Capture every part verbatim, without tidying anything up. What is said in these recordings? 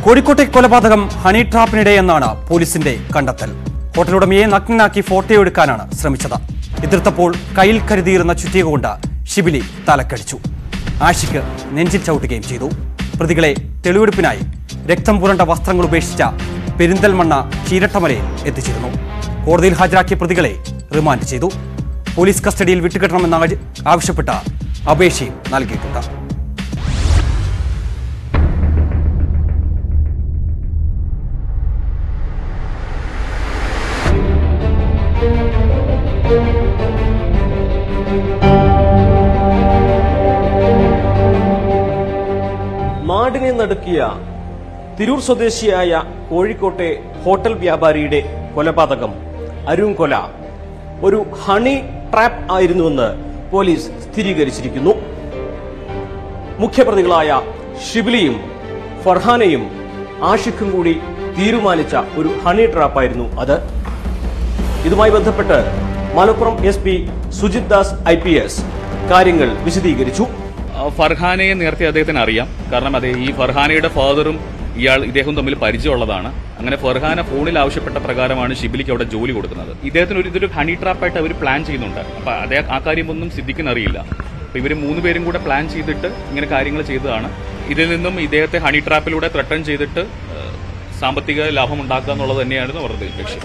കോഴിക്കോട്ടെ കൊലപാതകം ഹണി ട്രാപ്പിനിടെയെന്നാണ് പോലീസിന്റെ കണ്ടെത്തൽ. ഹോട്ടലുടമയെ നഗ്നനാക്കി ഫോട്ടോയെടുക്കാനാണ് ശ്രമിച്ചത്. എതിർത്തപ്പോൾ കയ്യിൽ കരുതിയിരുന്ന ചുറ്റിക കൊണ്ട് ഷിബിലി തലക്കടിച്ചു. ആഷിക്ക് നെഞ്ചിൽ ചവിട്ടുകയും ചെയ്തു. പ്രതികളെ തെളിവെടുപ്പിനായി രക്തം പുരണ്ട വസ്ത്രങ്ങൾ ഉപേക്ഷിച്ച പെരിന്തൽമണ്ണ ചീരട്ടമലയിൽ എത്തിച്ചിരുന്നു. കോടതിയിൽ ഹാജരാക്കിയ പ്രതികളെ റിമാൻഡ് ചെയ്തു. പോലീസ് കസ്റ്റഡിയിൽ വിട്ടുകിട്ടണമെന്ന് ആവശ്യപ്പെട്ട അപേക്ഷയും നൽകിയിട്ടുണ്ട്. നാടിനെ നടുക്കിയ തിരൂർ സ്വദേശിയായ കോഴിക്കോട്ടെ ഹോട്ടൽ വ്യാപാരിയുടെ കൊലപാതകം അരുൺ കൊല ഒരു ഹണി ട്രാപ്പ് ആയിരുന്നുവെന്ന് പോലീസ് സ്ഥിരീകരിച്ചിരിക്കുന്നു. മുഖ്യപ്രതികളായ ഷിബിലിയും ഫർഹാനയും ആഷിഖും കൂടി തീരുമാനിച്ച ഒരു ഹണി ട്രാപ്പായിരുന്നു അത്. ഇതുമായി ബന്ധപ്പെട്ട് Malappuram S P Sujith Das I P S കാര്യങ്ങൾ വിശദീകരിച്ചു. ഫർഹാനയെ നേരത്തെ അദ്ദേഹത്തിന് അറിയാം. കാരണം അതെ ഈ ഫർഹാനയുടെ ഫാദറും ഇയാൾ ഇദ്ദേഹം തമ്മിൽ പരിചയമുള്ളതാണ്. അങ്ങനെ ഫർഹാന ഫോണിൽ ആവശ്യപ്പെട്ട പ്രകാരമാണ് ഷിബിലിക്ക് അവിടെ ജോലി കൊടുക്കുന്നത്. ഇദ്ദേഹത്തിന് ഒരു ഇതൊരു ഹണി ട്രാപ്പായിട്ട് അവർ പ്ലാൻ ചെയ്യുന്നുണ്ട്. അപ്പൊ അതേ ആ കാര്യമൊന്നും സിദ്ദിഖിന് അറിയില്ല. അപ്പൊ ഇവർ മൂന്നുപേരും കൂടെ പ്ലാൻ ചെയ്തിട്ട് ഇങ്ങനെ കാര്യങ്ങൾ ചെയ്തതാണ്. ഇതിൽ നിന്നും ഇദ്ദേഹത്തെ ഹണി ട്രാപ്പിലൂടെ ത്രട്ടൺ ചെയ്തിട്ട് സാമ്പത്തിക ലാഭം ഉണ്ടാക്കുക എന്നുള്ളത് തന്നെയായിരുന്നു അവരുടെ ലക്ഷ്യം.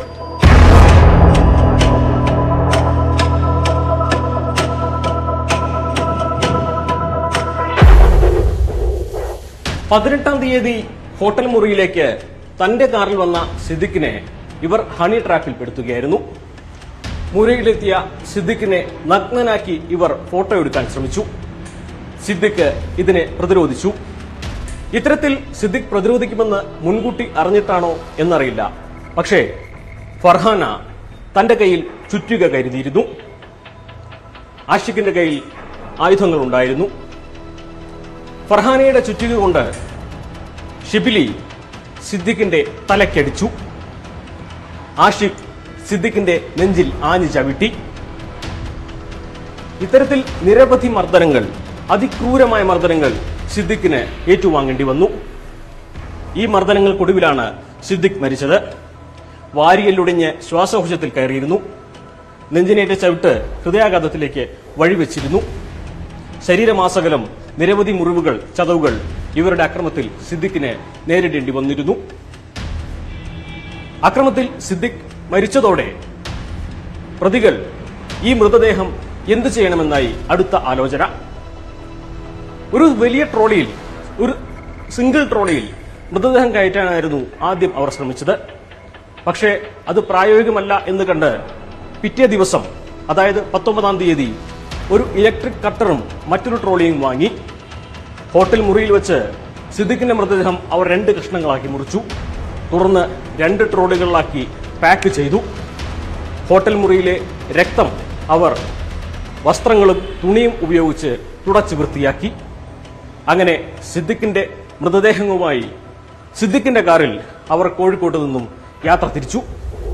പതിനെട്ടാം തീയതി ഹോട്ടൽ മുറിയിലേക്ക് തന്റെ കാറിൽ വന്ന സിദ്ദിഖിനെ ഇവർ ഹണി ട്രാപ്പിൽ പെടുത്തുകയായിരുന്നു. മുറിയിലെത്തിയ സിദ്ദിഖിനെ നഗ്നനാക്കി ഇവർ ഫോട്ടോ എടുക്കാൻ ശ്രമിച്ചു. സിദ്ദിഖ് ഇതിനെ പ്രതിരോധിച്ചു. ഇത്തരത്തിൽ സിദ്ദിഖ് പ്രതിരോധിക്കുമെന്ന് മുൻകൂട്ടി അറിഞ്ഞിട്ടാണോ എന്നറിയില്ല. പക്ഷേ ഫർഹാന തന്റെ കയ്യിൽ ചുറ്റിക കരുതിയിരുന്നു. ആഷിഖിന്റെ കയ്യിൽ ആയുധങ്ങളുണ്ടായിരുന്നു. ഫർഹാനയുടെ ചുറ്റിക കൊണ്ട് ഷിബിലി സിദ്ദിഖിന്റെ തലക്കടിച്ചു. ആഷിഖ് സിദ്ദിഖിന്റെ നെഞ്ചിൽ ആഞ്ഞു ചവിട്ടി. ഇത്തരത്തിൽ നിരവധി മർദ്ദനങ്ങൾ, അതിക്രൂരമായ മർദ്ദനങ്ങൾ സിദ്ദിഖിന് ഏറ്റുവാങ്ങേണ്ടി വന്നു. ഈ മർദ്ദനങ്ങൾക്കൊടുവിലാണ് സിദ്ദിഖ് മരിച്ചത്. വാരിയല്ലൊടിഞ്ഞ് ശ്വാസകോശത്തിൽ കയറിയിരുന്നു. നെഞ്ചിനേറ്റ ചവിട്ട് ഹൃദയാഘാതത്തിലേക്ക് വഴിവെച്ചിരുന്നു. ശരീരമാസകലം നിരവധി മുറിവുകൾ, ചതവുകൾ ഇവരുടെ അക്രമത്തിൽ സിദ്ദിഖിന് നേരിടേണ്ടി വന്നിരുന്നു. അക്രമത്തിൽ സിദ്ദിഖ് മരിച്ചതോടെ പ്രതികൾ ഈ മൃതദേഹം എന്തു ചെയ്യണമെന്നായി അടുത്ത ആലോചന. ഒരു വലിയ ട്രോളിയിൽ, ഒരു സിംഗിൾ ട്രോളിയിൽ മൃതദേഹം കയറ്റാനായിരുന്നു ആദ്യം അവർ ശ്രമിച്ചത്. പക്ഷേ അത് പ്രായോഗികമല്ല എന്ന് കണ്ട് പിറ്റേ ദിവസം, അതായത് പത്തൊമ്പതാം തീയതി ഒരു ഇലക്ട്രിക് കട്ടറും മറ്റൊരു ട്രോളിയും വാങ്ങി ഹോട്ടൽ മുറിയിൽ വെച്ച് സിദ്ദിഖിന്റെ മൃതദേഹം അവർ രണ്ട് കഷ്ണങ്ങളാക്കി മുറിച്ചു. തുടർന്ന് രണ്ട് ട്രോളികളിലാക്കി പാക്ക് ചെയ്തു. ഹോട്ടൽ മുറിയിലെ രക്തം അവർ വസ്ത്രങ്ങളും തുണിയും ഉപയോഗിച്ച് തുടച്ച് വൃത്തിയാക്കി. അങ്ങനെ സിദ്ദിഖിന്റെ മൃതദേഹവുമായി സിദ്ദിഖിന്റെ കാറിൽ അവർ കോഴിക്കോട്ട് നിന്നും യാത്ര തിരിച്ചു.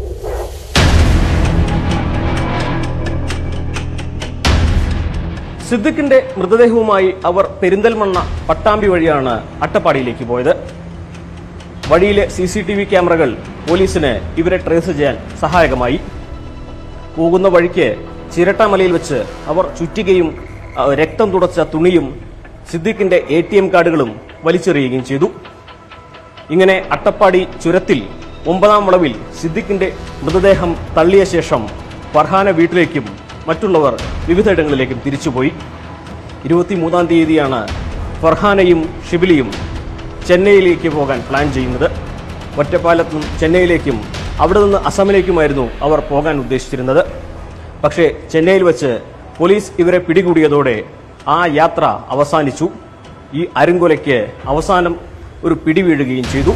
സിദ്ദിഖിന്റെ മൃതദേഹവുമായി അവർ പെരിന്തൽമണ്ണ പട്ടാമ്പി വഴിയാണ് അട്ടപ്പാടിയിലേക്ക് പോയത്. വഴിയിലെ സി സി ടി വി ക്യാമറകൾ പോലീസിന് ഇവരെ ട്രേസ് ചെയ്യാൻ സഹായകമായി. പോകുന്ന വഴിക്ക് ചിരട്ടാമലയിൽ വെച്ച് അവർ ചുറ്റികയും രക്തം തുടച്ച തുണിയും സിദ്ദിഖിന്റെ എ ടി എം കാർഡുകളും വലിച്ചെറിയുകയും ചെയ്തു. ഇങ്ങനെ അട്ടപ്പാടി ചുരത്തിൽ ഒമ്പതാം വളവിൽ സിദ്ദിഖിന്റെ മൃതദേഹം തള്ളിയ ശേഷം ഫർഹാന വീട്ടിലേക്കും മറ്റുള്ളവർ വിവിധയിടങ്ങളിലേക്കും തിരിച്ചുപോയി. ഇരുപത്തിമൂന്നാം തീയതിയാണ് ഫർഹാനയും ഷിബിലിയും ചെന്നൈയിലേക്ക് പോകാൻ പ്ലാൻ ചെയ്യുന്നത്. ഒറ്റപ്പാലത്തും ചെന്നൈയിലേക്കും അവിടെ നിന്ന് അസമിലേക്കുമായിരുന്നു അവർ പോകാൻ ഉദ്ദേശിച്ചിരുന്നത്. പക്ഷേ ചെന്നൈയിൽ വെച്ച് പോലീസ് ഇവരെ പിടികൂടിയതോടെ ആ യാത്ര അവസാനിച്ചു. ഈ അരുങ്കൊലയ്ക്ക് അവസാനം ഒരു പിടിവീഴുകയും ചെയ്തു.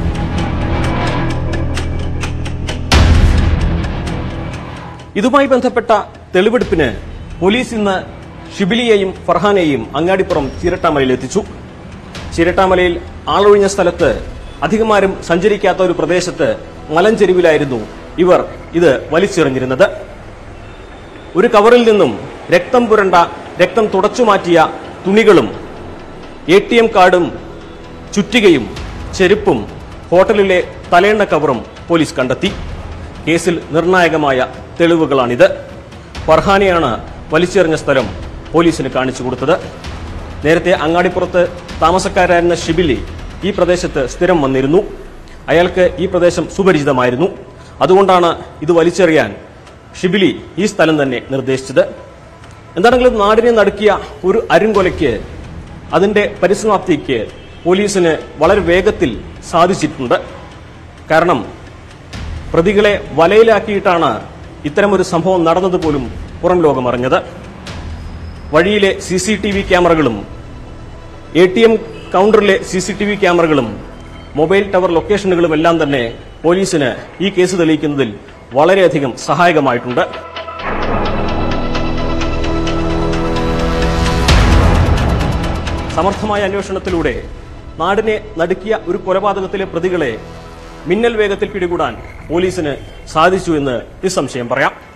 ഇതുമായി ബന്ധപ്പെട്ട തെളിവെടുപ്പിന് പോലീസ് ഇന്ന് ഷിബിലിയെയും ഫർഹാനെയും അങ്ങാടിപ്പുറം ചീരട്ടാമലയിൽ എത്തിച്ചു. ചീരട്ടാമലയിൽ ആളൊഴിഞ്ഞ സ്ഥലത്ത് അധികമാരും സഞ്ചരിക്കാത്ത ഒരു പ്രദേശത്ത് മലഞ്ചെരുവിലായിരുന്നു ഇവർ ഇത് വലിച്ചെറിഞ്ഞിരുന്നത്. ഒരു കവറിൽ നിന്നും രക്തം പുരണ്ട, രക്തം തുടച്ചുമാറ്റിയ തുണികളും എ ടി എം കാർഡും ചുറ്റികയും ചെരുപ്പും ഹോട്ടലിലെ തലയെണ്ണ കവറും പോലീസ് കണ്ടെത്തി. കേസിൽ നിർണായകമായ തെളിവുകളാണിത്. ഫർഹാനെയാണ് വലിച്ചെറിഞ്ഞ സ്ഥലം പോലീസിന് കാണിച്ചു കൊടുത്തത്. നേരത്തെ അങ്ങാടിപ്പുറത്ത് താമസക്കാരായിരുന്ന ഷിബിലി ഈ പ്രദേശത്ത് സ്ഥിരം വന്നിരുന്നു. അയാൾക്ക് ഈ പ്രദേശം സുപരിചിതമായിരുന്നു. അതുകൊണ്ടാണ് ഇത് വലിച്ചെറിയാൻ ഷിബിലി ഈ സ്ഥലം തന്നെ നിർദ്ദേശിച്ചത്. എന്താണെങ്കിലും നാടിനെ നടുക്കിയ ഒരു അരുംകൊലയ്ക്ക് അതിന്റെ പരിസമാപ്തിക്ക് പോലീസിന് വളരെ വേഗത്തിൽ സാധിച്ചിട്ടുണ്ട്. കാരണം പ്രതികളെ വലയിലാക്കിയിട്ടാണ് ഇത്തരമൊരു സംഭവം നടന്നതുപോലും പുറം ലോകമറിഞ്ഞത്. വഴിയിലെ സി സി ടി വി ക്യാമറകളും എ ടി എം കൗണ്ടറിലെ സി സി ടി വി ക്യാമറകളും മൊബൈൽ ടവർ ലൊക്കേഷനുകളും എല്ലാം തന്നെ പോലീസിന് ഈ കേസ് തെളിയിക്കുന്നതിൽ വളരെയധികം സഹായകമായിട്ടുണ്ട്. സമർത്ഥമായ അന്വേഷണത്തിലൂടെ നാടിനെ നടുക്കിയ ഒരു കൊലപാതകത്തിലെ പ്രതികളെ മിന്നൽ വേഗത്തിൽ പിടികൂടാൻ പോലീസിന് സാധിച്ചു എന്ന് നിസ്സംശയം പറയാം.